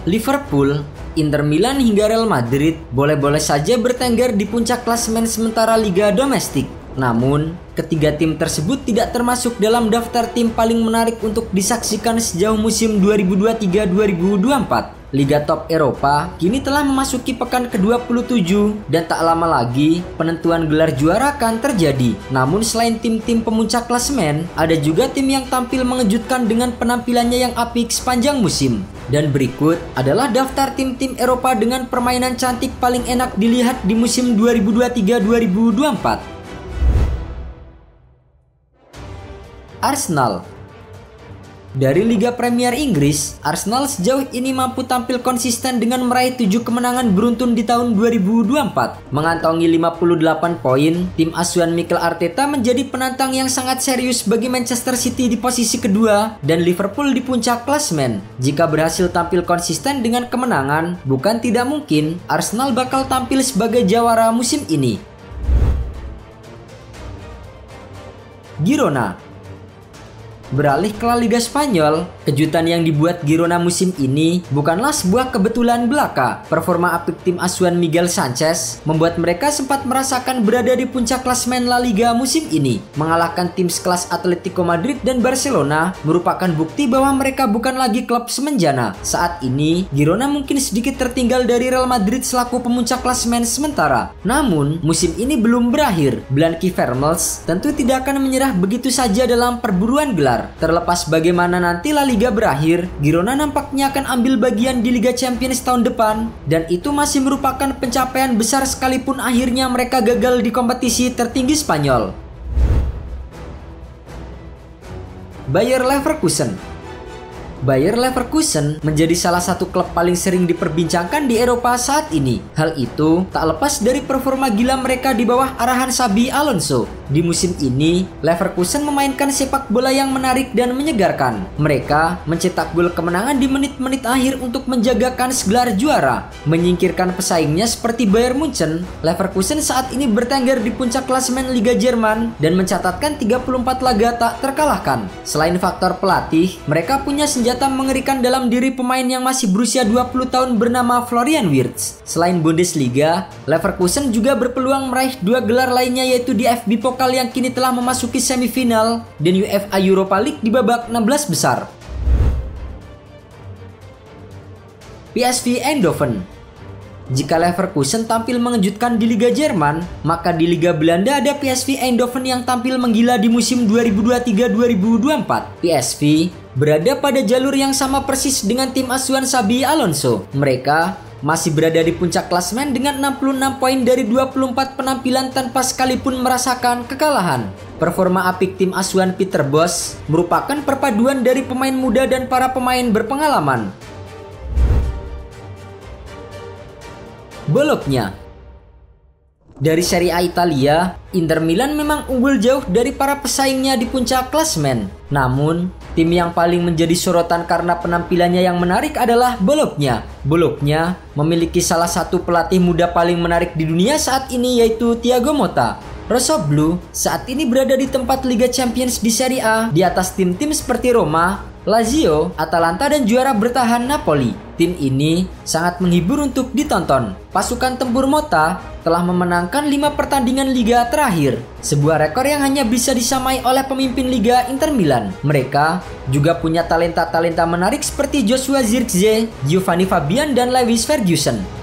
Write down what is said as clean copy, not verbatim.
Liverpool, Inter Milan hingga Real Madrid boleh-boleh saja bertengger di puncak klasemen sementara liga domestik. Namun, ketiga tim tersebut tidak termasuk dalam daftar tim paling menarik untuk disaksikan sejauh musim 2023-2024. Liga Top Eropa kini telah memasuki pekan ke-27 dan tak lama lagi penentuan gelar juara akan terjadi. Namun selain tim-tim pemuncak klasemen, ada juga tim yang tampil mengejutkan dengan penampilannya yang apik sepanjang musim. Dan berikut adalah daftar tim-tim Eropa dengan permainan cantik paling enak dilihat di musim 2023-2024. Arsenal. Dari Liga Premier Inggris, Arsenal sejauh ini mampu tampil konsisten dengan meraih 7 kemenangan beruntun di tahun 2024. Mengantongi 58 poin, tim asuhan Mikel Arteta menjadi penantang yang sangat serius bagi Manchester City di posisi kedua dan Liverpool di puncak klasemen. Jika berhasil tampil konsisten dengan kemenangan, bukan tidak mungkin Arsenal bakal tampil sebagai jawara musim ini. Girona. Beralih ke La Liga Spanyol, kejutan yang dibuat Girona musim ini bukanlah sebuah kebetulan belaka. Performa apik tim asuhan Miguel Sanchez membuat mereka sempat merasakan berada di puncak klasemen La Liga musim ini. Mengalahkan tim sekelas Atletico Madrid dan Barcelona merupakan bukti bahwa mereka bukan lagi klub semenjana. Saat ini, Girona mungkin sedikit tertinggal dari Real Madrid selaku pemuncak klasemen sementara. Namun, musim ini belum berakhir. Blanqui Vermels tentu tidak akan menyerah begitu saja dalam perburuan gelar. Terlepas bagaimana nanti La Liga berakhir, Girona nampaknya akan ambil bagian di Liga Champions tahun depan dan itu masih merupakan pencapaian besar sekalipun akhirnya mereka gagal di kompetisi tertinggi Spanyol. Bayer Leverkusen. Bayer Leverkusen menjadi salah satu klub paling sering diperbincangkan di Eropa saat ini. Hal itu tak lepas dari performa gila mereka di bawah arahan Xabi Alonso. Di musim ini, Leverkusen memainkan sepak bola yang menarik dan menyegarkan. Mereka mencetak gol kemenangan di menit-menit akhir untuk menjagakan gelar juara. Menyingkirkan pesaingnya seperti Bayern Munchen, Leverkusen saat ini bertengger di puncak klasemen Liga Jerman dan mencatatkan 34 laga tak terkalahkan. Selain faktor pelatih, mereka punya senjata mengerikan dalam diri pemain yang masih berusia 20 tahun bernama Florian Wirtz. Selain Bundesliga, Leverkusen juga berpeluang meraih 2 gelar lainnya yaitu di FB Pokal yang kini telah memasuki semifinal dan UEFA Europa League di babak 16 besar. PSV Eindhoven. Jika Leverkusen tampil mengejutkan di Liga Jerman, maka di Liga Belanda ada PSV Eindhoven yang tampil menggila di musim 2023-2024. PSV berada pada jalur yang sama persis dengan tim asuhan Xabi Alonso. Mereka masih berada di puncak klasemen dengan 66 poin dari 24 penampilan tanpa sekalipun merasakan kekalahan. Performa apik tim asuhan Peter Bosz merupakan perpaduan dari pemain muda dan para pemain berpengalaman. Bologna. Dari Serie A Italia, Inter Milan memang unggul jauh dari para pesaingnya di puncak klasemen. Namun, tim yang paling menjadi sorotan karena penampilannya yang menarik adalah Bologna. Bologna memiliki salah satu pelatih muda paling menarik di dunia saat ini yaitu Thiago Motta. Rossoblu saat ini berada di tempat Liga Champions di Serie A di atas tim-tim seperti Roma, Lazio, Atalanta dan juara bertahan Napoli. Tim ini sangat menghibur untuk ditonton. Pasukan tempur Motta telah memenangkan 5 pertandingan Liga terakhir, sebuah rekor yang hanya bisa disamai oleh pemimpin Liga Inter Milan. Mereka juga punya talenta-talenta menarik seperti Joshua Zirkzee, Giovanni Fabian dan Lewis Ferguson.